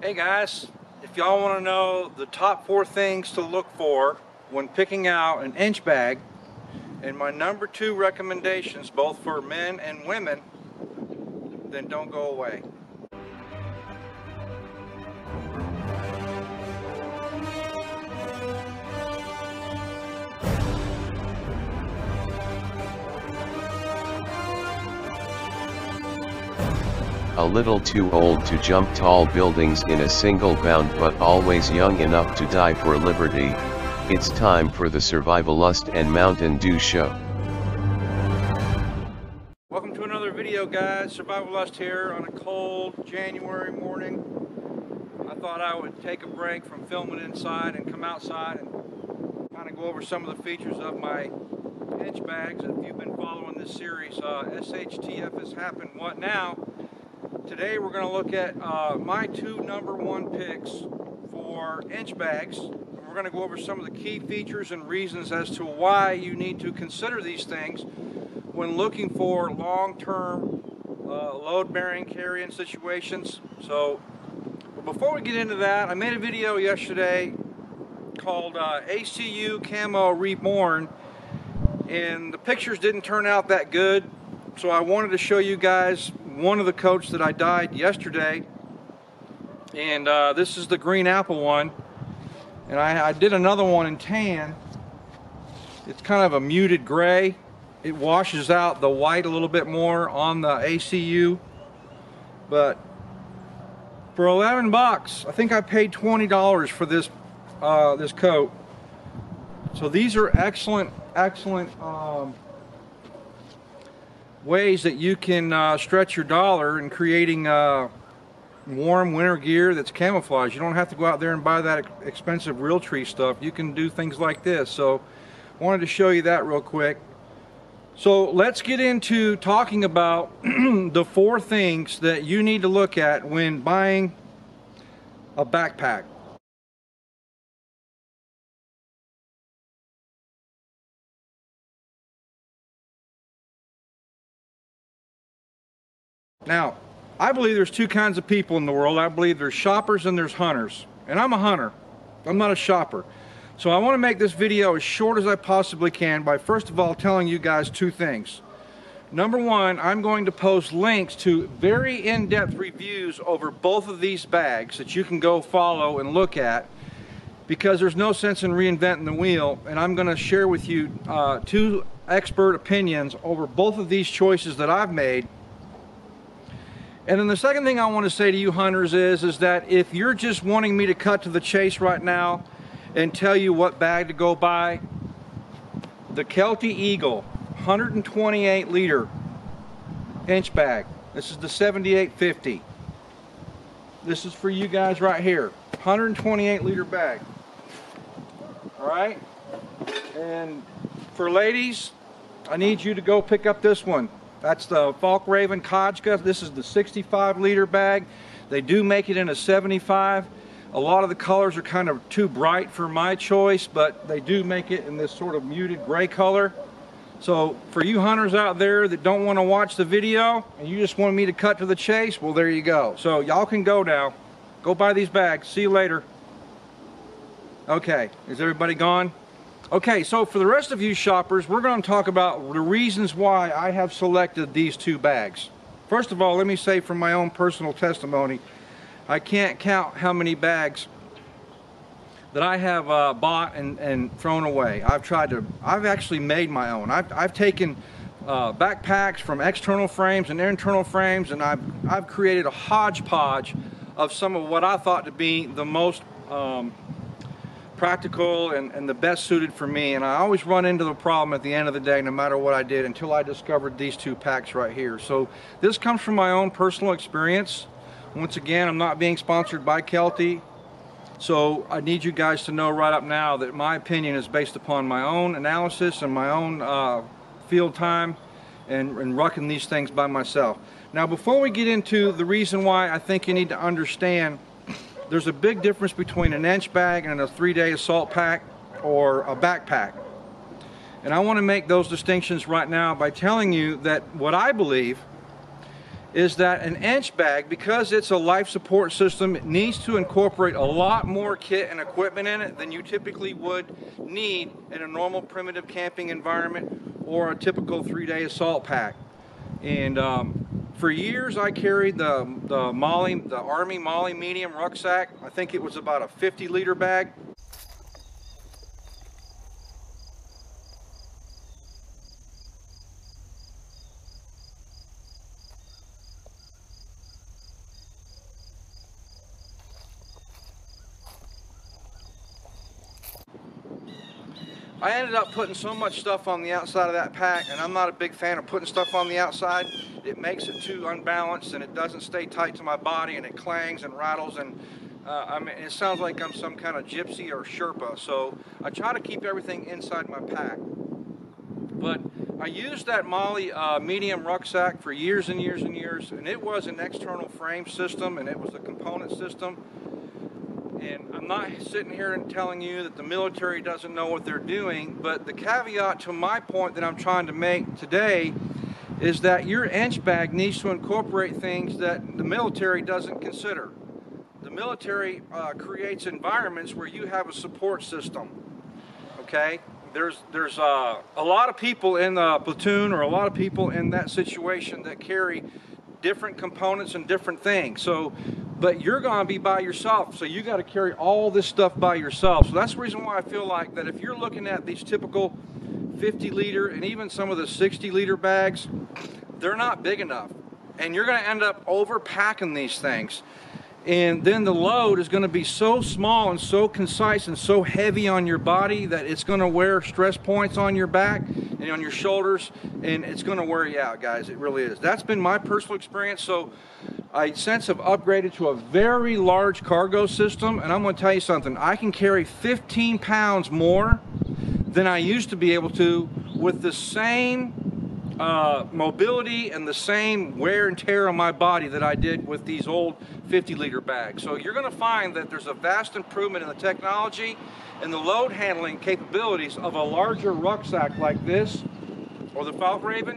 Hey guys, if y'all want to know the top 4 things to look for when picking out an inch bag, and my number 2 recommendations both for men and women, then don't go away. A little too old to jump tall buildings in a single bound but always young enough to die for liberty, it's time for the Survivalist and Mountain Dew Show. Welcome to another video, guys. Survivalist here on a cold January morning. I thought I would take a break from filming inside and come outside and kind of go over some of the features of my inch bags. If you've been following this series, S.H.T.F has happened. What now? Today we're going to look at my 2 number 1 picks for inch bags. We're going to go over some of the key features and reasons as to why you need to consider these things when looking for long-term load-bearing carrying situations. So before we get into that, I made a video yesterday called ACU Camo Reborn, and the pictures didn't turn out that good, so I wanted to show you guys one of the coats that I dyed yesterday, and this is the green apple one, and I did another one in tan. It's kind of a muted gray. It washes out the white a little bit more on the ACU, but for 11 bucks, I think I paid $20 for this this coat. So these are excellent ways that you can stretch your dollar in creating warm winter gear that's camouflage. You don't have to go out there and buy that expensive Realtree stuff. You can do things like this. So I wanted to show you that real quick. So let's get into talking about the 4 things that you need to look at when buying a backpack. Now, I believe there's 2 kinds of people in the world. I believe there's shoppers and there's hunters. And I'm a hunter. I'm not a shopper. So I want to make this video as short as I possibly can by first of all telling you guys 2 things. Number 1, I'm going to post links to very in-depth reviews over both of these bags that you can go follow and look at, because there's no sense in reinventing the wheel, and I'm going to share with you 2 expert opinions over both of these choices that I've made. And then the second thing I want to say to you hunters is that if you're just wanting me to cut to the chase right now and tell you what bag to go buy, the Kelty Eagle 128 liter inch bag. This is the 7850. This is for you guys right here. 128 liter bag. Alright? And for ladies, I need you to go pick up this one. That's the Fjallraven Kajka. This is the 65 liter bag. They do make it in a 75. A lot of the colors are kind of too bright for my choice, but they do make it in this sort of muted gray color. So for you hunters out there that don't want to watch the video and you just want me to cut to the chase, well, there you go. So y'all can go now. Go buy these bags. See you later. Okay, is everybody gone? Okay, so for the rest of you shoppers, we're going to talk about the reasons why I have selected these 2 bags. First of all, let me say from my own personal testimony, I can't count how many bags that I have bought and thrown away. I've actually made my own. I've taken backpacks from external frames and internal frames, and I've created a hodgepodge of some of what I thought to be the most practical and the best suited for me. And I always run into the problem at the end of the day, no matter what I did, until I discovered these 2 packs right here. So this comes from my own personal experience. Once again, I'm not being sponsored by Kelty, so I need you guys to know right up now that my opinion is based upon my own analysis and my own field time and rucking these things by myself. Now, before we get into the reason why I think you need to understand, there's a big difference between an inch bag and a 3-day assault pack or a backpack. And I want to make those distinctions right now by telling you that what I believe is that an N.H bag, because it's a life support system, it needs to incorporate a lot more kit and equipment in it than you typically would need in a normal primitive camping environment or a typical 3-day assault pack. And for years I carried the Army Molly medium rucksack. I think it was about a 50-liter bag. I ended up putting so much stuff on the outside of that pack, and I'm not a big fan of putting stuff on the outside. It makes it too unbalanced, and it doesn't stay tight to my body, and it clangs and rattles, and I mean, it sounds like I'm some kind of gypsy or Sherpa. So I try to keep everything inside my pack. But I used that Molly medium rucksack for years and years and years, and it was an external frame system, and it was a component system. And I'm not sitting here and telling you that the military doesn't know what they're doing, but the caveat to my point that I'm trying to make today is that your N.H bag needs to incorporate things that the military doesn't consider. The military creates environments where you have a support system, okay? There's a lot of people in the platoon, or a lot of people in that situation, that carry different components and different things. So, but you're going to be by yourself, so you got to carry all this stuff by yourself. So that's the reason why I feel like that if you're looking at these typical 50-liter and even some of the 60-liter bags, they're not big enough, and you're going to end up overpacking these things. And then the load is going to be so small and so concise and so heavy on your body that it's going to wear stress points on your back and on your shoulders, and it's going to wear you out, guys. It really is. That's been my personal experience. So I since have upgraded to a very large cargo system, and I'm going to tell you something. I can carry 15 pounds more than I used to be able to with the same mobility and the same wear and tear on my body that I did with these old 50-liter bags. So you're going to find that there's a vast improvement in the technology and the load handling capabilities of a larger rucksack like this, or the Fjallraven,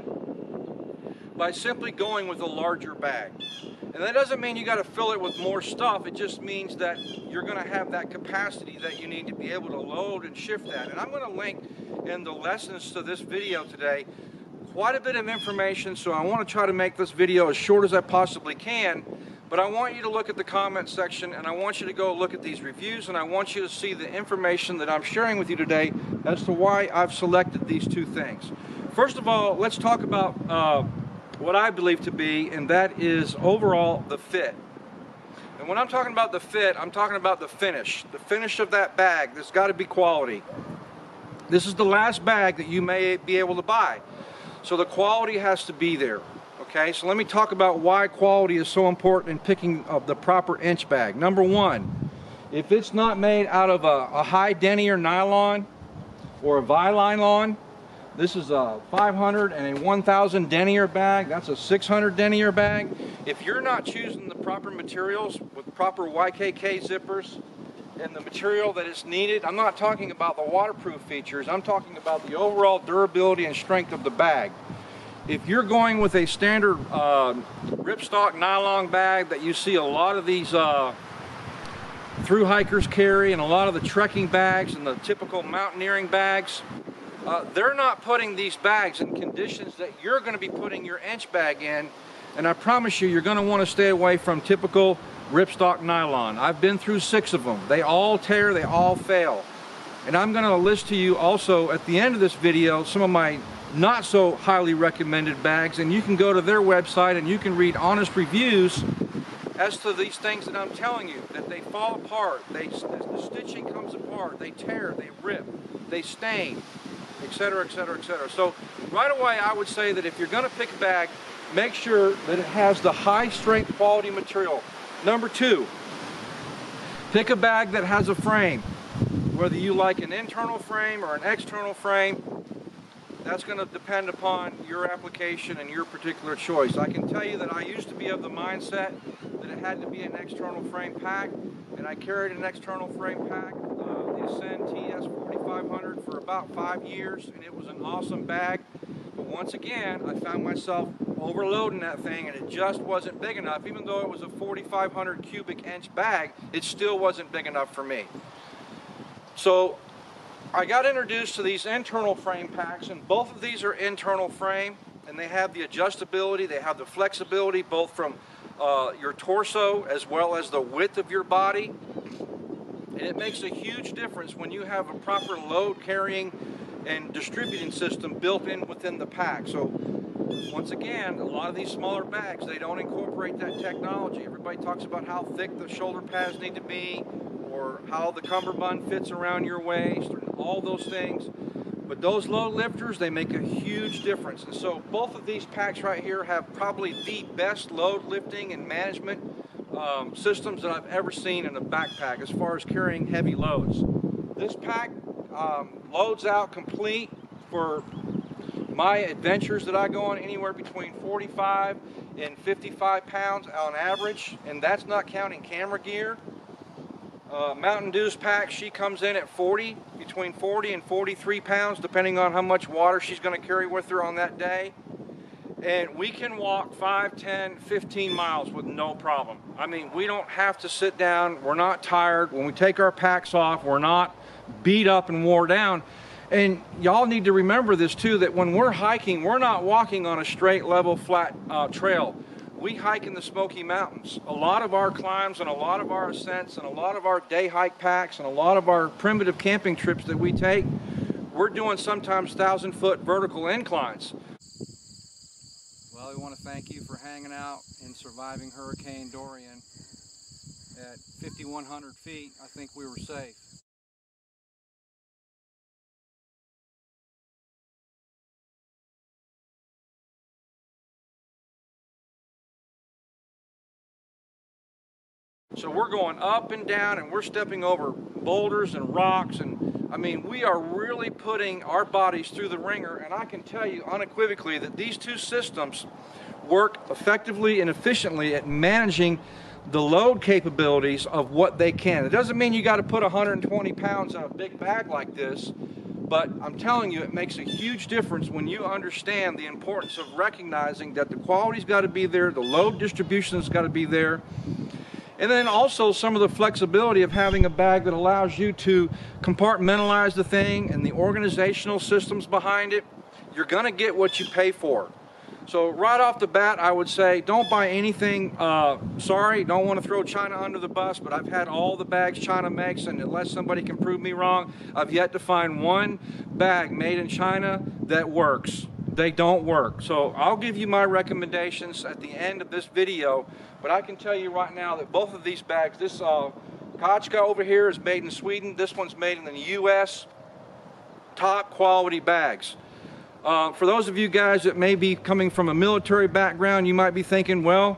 by simply going with a larger bag. And that doesn't mean you got to fill it with more stuff. It just means that you're going to have that capacity that you need to be able to load and shift that. And I'm going to link in the lessons to this video today quite a bit of information, so I want to try to make this video as short as I possibly can, but I want you to look at the comment section, and I want you to go look at these reviews, and I want you to see the information that I'm sharing with you today as to why I've selected these two things. First of all, let's talk about what I believe to be, and that is overall the fit. And when I'm talking about the fit, I'm talking about the finish of that bag. There's got to be quality. This is the last bag that you may be able to buy. So the quality has to be there, okay? So let me talk about why quality is so important in picking up the proper N.H bag. Number one, if it's not made out of a high denier nylon or a vinylon, this is a 500 and a 1000 denier bag, that's a 600 denier bag. If you're not choosing the proper materials with proper YKK zippers and the material that is needed, I'm not talking about the waterproof features, I'm talking about the overall durability and strength of the bag. If you're going with a standard ripstock nylon bag that you see a lot of these thru hikers carry, and a lot of the trekking bags and the typical mountaineering bags, they're not putting these bags in conditions that you're going to be putting your N.H bag in, and I promise you, you're going to want to stay away from typical ripstock nylon. I've been through 6 of them. They all tear, they all fail. And I'm going to list to you also at the end of this video some of my not so highly recommended bags, and you can go to their website and you can read honest reviews as to these things that I'm telling you, that they fall apart, the stitching comes apart, they tear, they rip, they stain, etc., etc., etc. So right away I would say that if you're going to pick a bag, make sure that it has the high strength quality material. Number 2, pick a bag that has a frame. Whether you like an internal frame or an external frame, that's going to depend upon your application and your particular choice. I can tell you that I used to be of the mindset that it had to be an external frame pack, and I carried an external frame pack, the S.H.T.F 4500, for about 5 years, and it was an awesome bag. But once again, I found myself overloading that thing, and it just wasn't big enough. Even though it was a 4,500 cubic inch bag, it still wasn't big enough for me. So I got introduced to these internal frame packs, and both of these are internal frame, and they have the adjustability, they have the flexibility, both from your torso as well as the width of your body. And it makes a huge difference when you have a proper load carrying and distributing system built in within the pack. So once again, a lot of these smaller bags, they don't incorporate that technology. Everybody talks about how thick the shoulder pads need to be, or how the cummerbund fits around your waist, or all those things. But those load lifters, they make a huge difference. And so both of these packs right here have probably the best load lifting and management systems that I've ever seen in a backpack as far as carrying heavy loads. This pack loads out complete for my adventures that I go on, anywhere between 45 and 55 pounds on average, and that's not counting camera gear. Mountain Dew's pack, she comes in at between 40 and 43 pounds, depending on how much water she's going to carry with her on that day. And we can walk 5, 10, 15 miles with no problem. I mean, we don't have to sit down. We're not tired. When we take our packs off, we're not beat up and wore down. And y'all need to remember this too, that when we're hiking, we're not walking on a straight, level, flat trail. We hike in the Smoky Mountains. A lot of our climbs and a lot of our ascents and a lot of our day hike packs and a lot of our primitive camping trips that we take, we're doing sometimes 1,000-foot vertical inclines. Well, we want to thank you for hanging out and surviving Hurricane Dorian. At 5,100 feet, I think we were safe. So we're going up and down, and we're stepping over boulders and rocks, and I mean, we are really putting our bodies through the ringer. And I can tell you unequivocally that these two systems work effectively and efficiently at managing the load capabilities of what they can. It doesn't mean you got to put 120 pounds in a big bag like this, but I'm telling you, it makes a huge difference when you understand the importance of recognizing that the quality's got to be there, the load distribution's got to be there. And then also some of the flexibility of having a bag that allows you to compartmentalize the thing and the organizational systems behind it. You're going to get what you pay for. So right off the bat, I would say don't buy anything. Sorry, don't want to throw China under the bus, but I've had all the bags China makes, and unless somebody can prove me wrong, I've yet to find one bag made in China that works. They don't work. So I'll give you my recommendations at the end of this video, but I can tell you right now that both of these bags, this Kajka over here is made in Sweden, this one's made in the US, top quality bags. For those of you guys that may be coming from a military background, you might be thinking, well,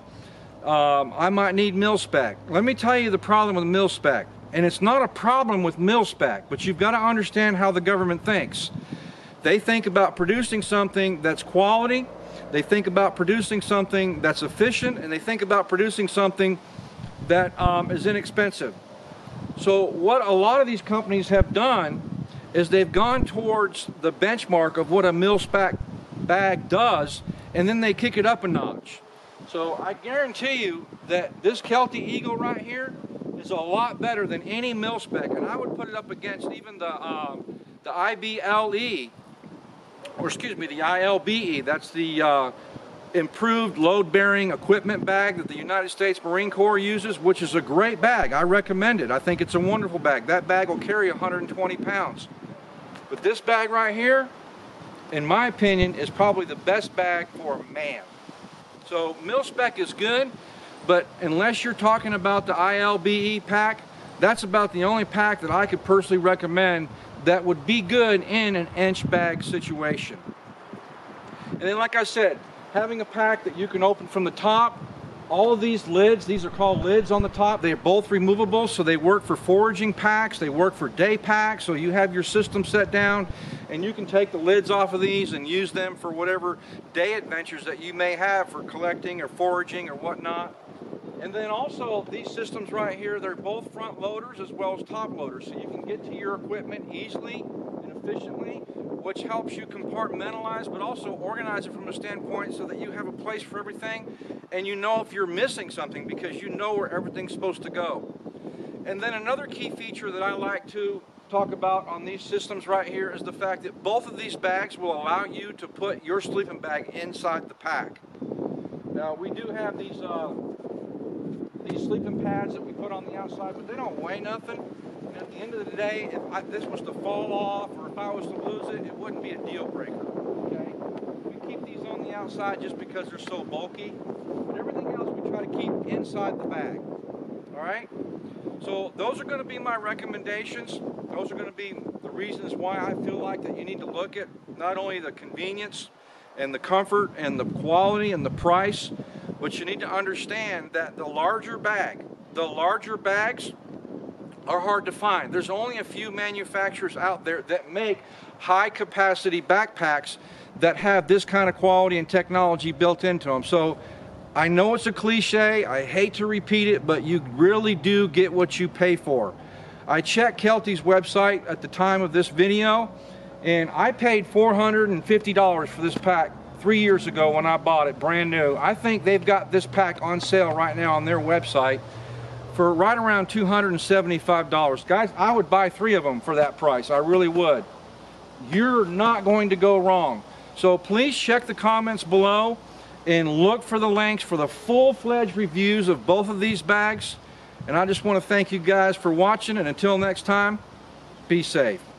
I might need mil-spec. Let me tell you the problem with mil-spec, and it's not a problem with mil-spec, but you've got to understand how the government thinks. They think about producing something that's quality, they think about producing something that's efficient, and they think about producing something that is inexpensive. So what a lot of these companies have done is they've gone towards the benchmark of what a mil-spec bag does, and then they kick it up a notch. So I guarantee you that this Kelty Eagle right here is a lot better than any mil-spec, and I would put it up against even the IBLE, or excuse me, the ILBE. That's the improved load-bearing equipment bag that the United States Marine Corps uses, which is a great bag. I recommend it. I think it's a wonderful bag. That bag will carry 120 pounds. But this bag right here, in my opinion, is probably the best bag for a man. So mil-spec is good, but unless you're talking about the ILBE pack, that's about the only pack that I could personally recommend that would be good in an inch bag situation. And then, like I said, having a pack that you can open from the top. All of these lids, these are called lids on the top. They are both removable, so they work for foraging packs, they work for day packs, so you have your system set down and you can take the lids off of these and use them for whatever day adventures that you may have for collecting or foraging or whatnot. And then also these systems right here, they're both front loaders as well as top loaders, so you can get to your equipment easily and efficiently, which helps you compartmentalize, but also organize it from a standpoint so that you have a place for everything, and you know if you're missing something because you know where everything's supposed to go. And then another key feature that I like to talk about on these systems right here is the fact that both of these bags will allow you to put your sleeping bag inside the pack. Now we do have these sleeping pads that we put on the outside, but they don't weigh nothing. And at the end of the day, if this was to fall off or if I was to lose it, it wouldn't be a deal breaker. Okay? We keep these on the outside just because they're so bulky, but everything else we try to keep inside the bag. All right? So those are going to be my recommendations. Those are going to be the reasons why I feel like that you need to look at not only the convenience and the comfort and the quality and the price, but you need to understand that the larger bags are hard to find. There's only a few manufacturers out there that make high capacity backpacks that have this kind of quality and technology built into them. So I know it's a cliche, I hate to repeat it, but you really do get what you pay for. I checked Kelty's website at the time of this video, and I paid $450 for this pack 3 years ago when I bought it brand new. I think they've got this pack on sale right now on their website for right around $275. Guys, I would buy 3 of them for that price. I really would. You're not going to go wrong. So please check the comments below and look for the links for the full-fledged reviews of both of these bags. And I just want to thank you guys for watching, and until next time, be safe.